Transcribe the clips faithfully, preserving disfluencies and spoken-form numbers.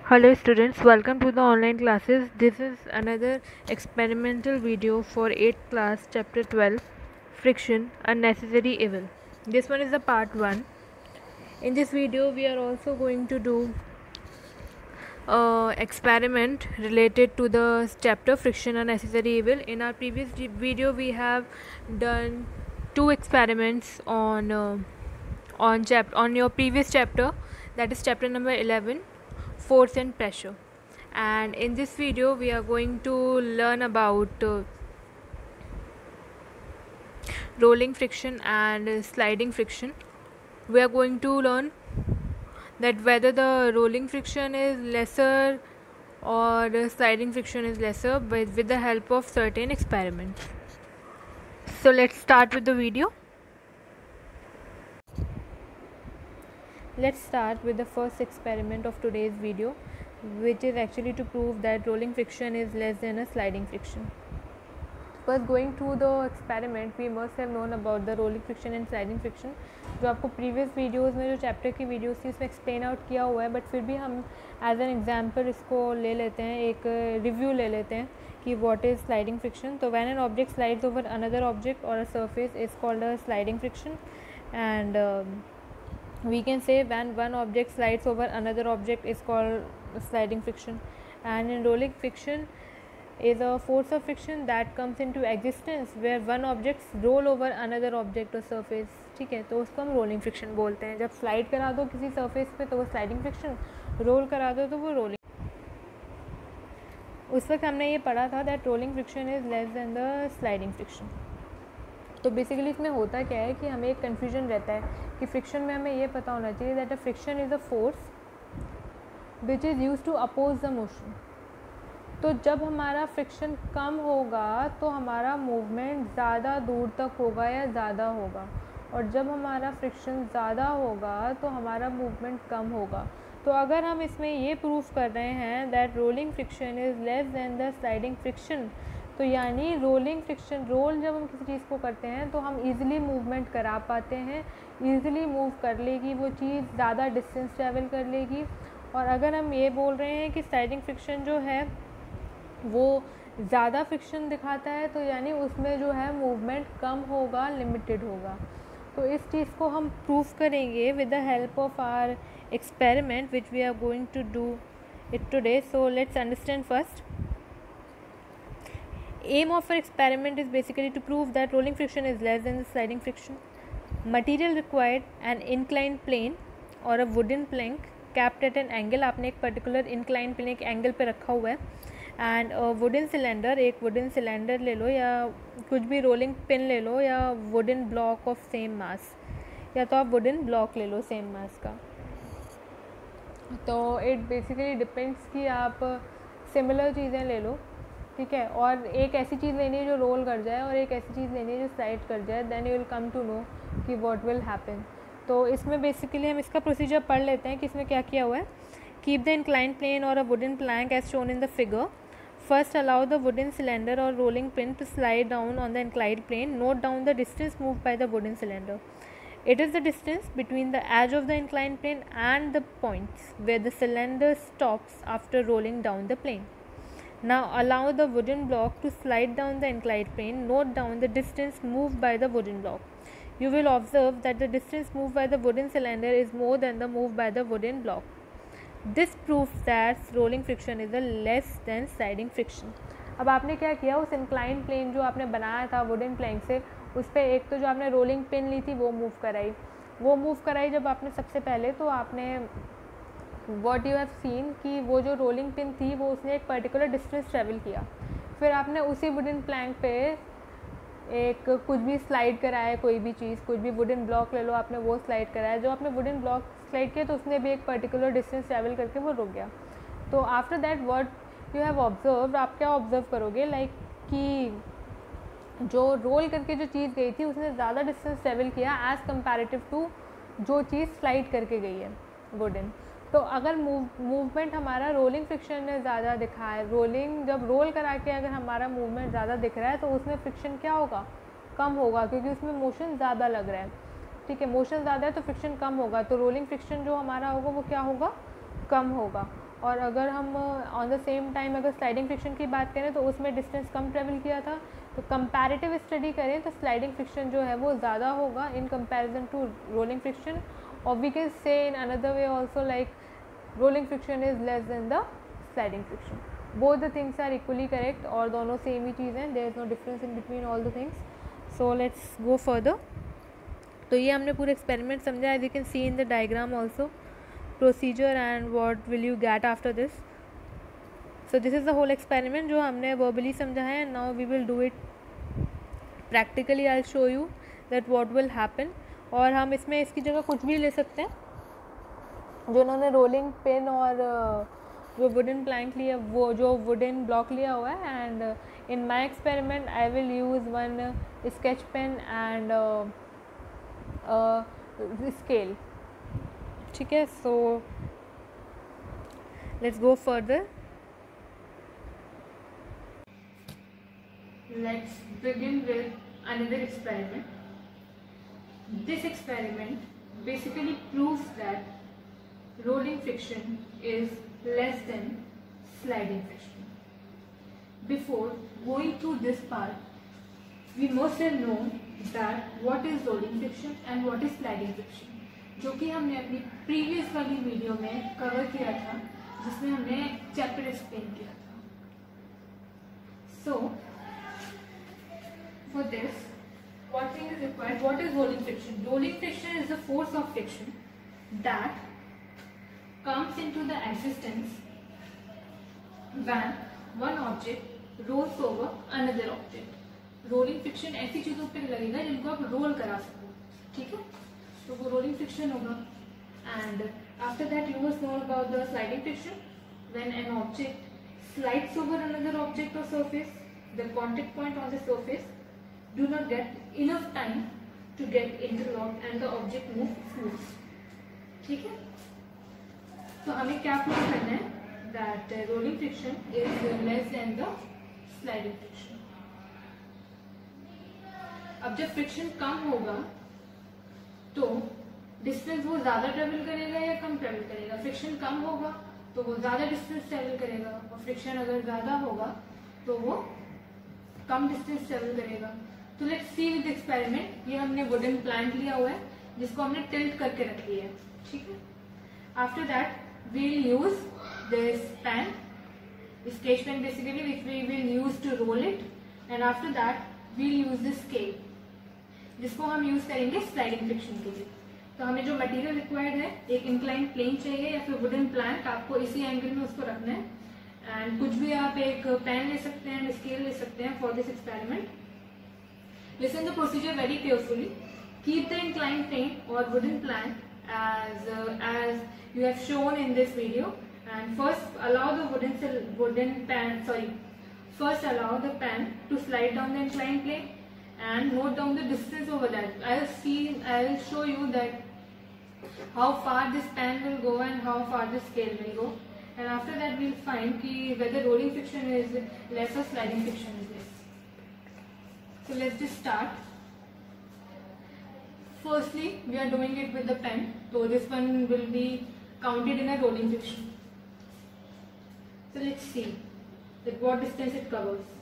Hello students, welcome to the online classes. This is another experimental video for eighth class chapter twelve, Friction, Unnecessary Evil. This one is the part one. In this video we are also going to do uh, experiment related to the chapter Friction, Unnecessary Evil. In our previous video we have done two experiments on uh, on chap on your previous chapter, that is chapter number eleven, force and pressure. And in this video we are going to learn about uh, rolling friction and uh, sliding friction. We are going to learn that whether the rolling friction is lesser or the sliding friction is lesser, but with the help of certain experiments. So let's start with the video. Let's start with the first experiment of today's video, which is actually to prove that rolling friction is less than a sliding friction. First, going through the experiment, we must have known about the rolling friction and sliding friction, जो आपको previous videos में जो chapter की videos थी उसमें explain out किया हुआ है, but फिर भी हम as an example इसको ले लेते हैं, एक review ले लेते हैं कि what is sliding friction. तो when an object slides over another object or a surface is called a sliding friction, and uh, we can say when one object slides over another object is called sliding friction. And in rolling friction is a force of friction that comes into existence where one object roll over another object or surface. ठीक है, तो उसको हम rolling friction बोलते हैं. जब slide करा दो किसी सरफेस पे तो वो स्लाइडिंग फ्रिक्शन, रोल करा दो तो वो रोलिंग. उस वक्त हमने ये पढ़ा था that rolling friction is less than the sliding friction. तो बेसिकली इसमें होता क्या है कि हमें एक कन्फ्यूजन रहता है कि फ्रिक्शन में हमें ये पता होना चाहिए that a friction is a force which is use to oppose the motion. तो जब हमारा फ्रिक्शन कम होगा तो हमारा मूवमेंट ज़्यादा दूर तक होगा या ज़्यादा होगा, और जब हमारा फ्रिक्शन ज़्यादा होगा तो हमारा मूवमेंट कम होगा. तो अगर हम इसमें ये प्रूफ कर रहे हैं that rolling friction is less than the sliding friction, तो यानी रोलिंग फ्रिक्शन, रोल जब हम किसी चीज़ को करते हैं तो हम इजीली मूवमेंट करा पाते हैं, इजीली मूव कर लेगी वो चीज़, ज़्यादा डिस्टेंस ट्रैवल कर लेगी. और अगर हम ये बोल रहे हैं कि स्लाइडिंग फ्रिक्शन जो है वो ज़्यादा फ्रिक्शन दिखाता है, तो यानी उसमें जो है मूवमेंट कम होगा, लिमिटेड होगा. तो इस चीज़ को हम प्रूफ करेंगे with the help of our experiment which we are going to do it today. So let's understand first. Aim of our experiment is basically to prove that rolling friction is less than the sliding friction. Material required an inclined plane or a wooden plank capped at an angle. आपने एक particular inclined plane एक angle पे रखा हुआ है, and a wooden cylinder, एक wooden cylinder ले लो या कुछ भी rolling pin ले लो या wooden block of same mass, या तो आप wooden block ले लो same mass का. तो it basically depends कि आप similar चीज़ें ले लो, ठीक है, और एक ऐसी चीज़ लेनी है जो रोल कर जाए और एक ऐसी चीज़ लेनी है जो स्लाइड कर जाए, then you will come to know कि व्हाट विल हैपन. तो इसमें बेसिकली हम इसका प्रोसीजर पढ़ लेते हैं कि इसमें क्या किया हुआ है. कीप द इंक्लाइंड प्लेन और a wooden plank as shown in the figure. First allow the wooden cylinder और rolling pin to slide down on the inclined plane. Note down the distance move by the wooden cylinder. It is the distance between the edge of the inclined plane and the points where the cylinder stops after rolling down the plane. Now allow the wooden block to slide down the inclined plane. Note down the distance moved by the wooden block. You will observe that the distance moved by the wooden cylinder is more than the move by the wooden block. This proves that rolling friction is a less than sliding friction. अब आपने क्या किया, उस inclined plane जो आपने बनाया था wooden plank से, उस पर एक तो जो आपने रोलिंग पिन ली थी वो मूव कराई. वो मूव कराई जब आपने सबसे पहले, तो आपने वॉट यू हैव सीन कि वो जो रोलिंग पिन थी वो उसने एक पर्टिकुलर डिस्टेंस ट्रैवल किया. फिर आपने उसी वुडन प्लैंक पे एक कुछ भी स्लाइड कराया, कोई भी चीज़, कुछ भी वुडन ब्लॉक ले लो, आपने वो स्लाइड कराया. जो आपने वुडन ब्लॉक स्लाइड किया तो उसने भी एक पर्टिकुलर डिस्टेंस ट्रैवल करके वो रुक गया. तो after that what you have observe, आप क्या ऑब्जर्व करोगे, लाइक like, कि जो रोल करके जो चीज़ गई थी उसने ज़्यादा डिस्टेंस ट्रैवल किया एज़ कम्पैरेटिव टू जो चीज़ स्लाइड करके गई है वुडन. तो अगर मूव मूवमेंट हमारा रोलिंग फ्रिक्शन ने ज़्यादा दिखा है, रोलिंग जब रोल करा के अगर हमारा मूवमेंट ज़्यादा दिख रहा है तो उसमें फ्रिक्शन क्या होगा, कम होगा, क्योंकि उसमें मोशन ज़्यादा लग रहा है. ठीक है, मोशन ज़्यादा है तो फ्रिक्शन कम होगा, तो रोलिंग फ्रिक्शन जो हमारा होगा वो क्या होगा, कम होगा. और अगर हम ऑन द सेम टाइम अगर स्लाइडिंग फ्रिक्शन की बात करें तो उसमें डिस्टेंस कम ट्रेवल किया था, तो कंपैरेटिव स्टडी करें तो स्लाइडिंग फ्रिक्शन जो है वो ज़्यादा होगा in comparison to rolling friction, और we can say in another way also like rolling friction is less than the sliding friction. Both the things are equally correct, और दोनों सेम ही चीज़ हैं, there is no difference in between all the things. So let's go further. तो ये हमने पूरे experiment समझा, as you can see in the diagram also procedure and what will you get after this. So this is the whole experiment जो हमने verbally समझा है. Now we will do it practically. I will show you that what will happen. और हम इसमें इसकी जगह कुछ भी ले सकते हैं. जो उन्होंने रोलिंग पिन और uh, जो वुडन प्लैंक लिया, वो जो वुडन ब्लॉक लिया हुआ है, and in my experiment I will use one sketch pen and scale. ठीक है, so let's go further. Let's begin with another experiment. This experiment basically proves that rolling friction is less than sliding friction. Before going through this part, we must have known that what is rolling friction and what is sliding friction, जो कि हमने अपनी previous वाली video में cover किया था, जिसमें हमने चैप्टर एक्सप्लेन किया था. So for this, what thing is required? What is rolling friction? Rolling friction is the force of friction that comes into the existence when one object rolls over another object. Rolling friction ऐसी चीजों पे लगेगा जिनको आप role करा सको. ठीक है, तो वो रोलिंग फ्रिक्शन होगा. And after that you must know about the sliding friction. When an object slides over another object और surface, the contact point on the surface do not get enough time to get interlocked and the object move smooth. ठीक है, तो हमें क्या prove करना है? that uh, rolling friction is less than the sliding friction. अब जब friction कम होगा तो डिस्टेंस वो ज्यादा ट्रेवल करेगा या कम ट्रेवल करेगा? फ्रिक्शन कम होगा तो वो ज्यादा डिस्टेंस ट्रेवल करेगा, और फ्रिक्शन अगर ज्यादा होगा तो वो कम डिस्टेंस ट्रेवल करेगा. तो लेट्स सी विद एक्सपेरिमेंट. ये हमने वुडन प्लैंक लिया हुआ है जिसको हमने टिल्ट करके रख लिया है. ठीक है, after that we will use this pen, sketch pen basically, which we will use to roll it. And after that we will use this scale, जिसको हम यूज करेंगे स्लाइडिंग फ्रिक्शन के लिए. तो हमें जो मटेरियल रिक्वायर्ड है, एक इंक्लाइन प्लेन चाहिए या फिर वुडन प्लैंक, आपको इसी एंगल में उसको रखना है. एंड कुछ भी आप एक पेन ले सकते हैं, स्केल ले सकते हैं for this experiment. Listen the procedure very carefully. Keep the inclined plane or wooden plank as uh, as you have shown in this video. And first allow the wooden wooden pan. Sorry. First allow the pan to slide down the inclined plane and note down the distance over that. I will see. I will show you that how far this pan will go and how far the scale will go. And after that we will find ki whether rolling friction is less or sliding friction is less. So let's just start. Firstly, we are doing it with the pen. So this one will be counted in a rolling friction. So let's see that what distance it covers.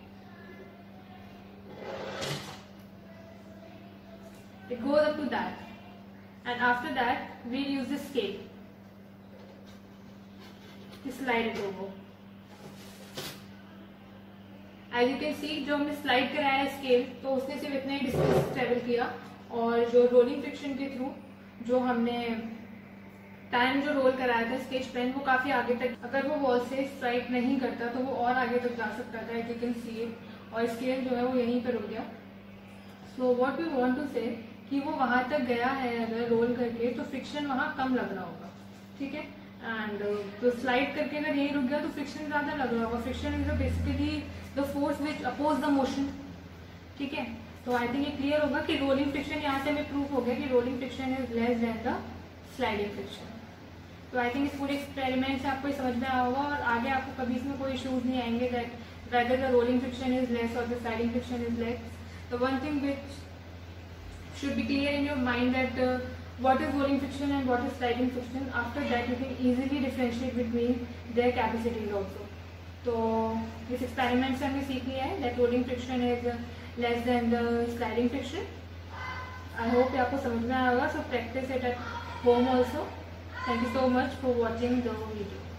It goes up to that, and after that we'll use the scale to slide it over. As you can see, जो हमने slide कराया है scale, तो उसने सिर्फ इतना ही distance travel किया, और जो रोलिंग फ्रिक्शन के थ्रू जो हमने टाइम जो रोल कराया था स्केच पेन, वो काफी आगे तक, अगर वो वॉल से स्ट्राइक नहीं करता तो वो और आगे तक जा सकता था. As you can see it, और स्केल जो है वो यहीं पर रुक गया. So what we want to say कि वो वहां तक गया है अगर रोल करके, तो फ्रिक्शन वहां कम लग रहा होगा. ठीक है, एंड तो स्लाइड करके अगर यही रुक गया तो फ्रिक्शन ज्यादा लग रहा होगा. Friction is basically the force which oppose the motion. ठीक है, तो आई थिंक ये क्लियर होगा कि रोलिंग फ्रिक्शन, यहाँ से हमें प्रूफ हो गया कि rolling friction is less than the sliding friction. तो आई थिंक इस पूरे एक्सपेरिमेंट से आपको समझ में आया होगा, और आगे आपको कभी इसमें कोई इश्यूज नहीं आएंगे that whether the rolling friction is less or the sliding friction is less. The one thing which should be clear in your mind that uh, what is rolling friction and what is sliding friction. After that you can easily differentiate between their capacities also. तो इस experiment से हमने सीख लिया है that rolling friction is less than the sliding friction. I hope आपको समझ में आएगा. So practice it at home also. Thank you so much for watching the video.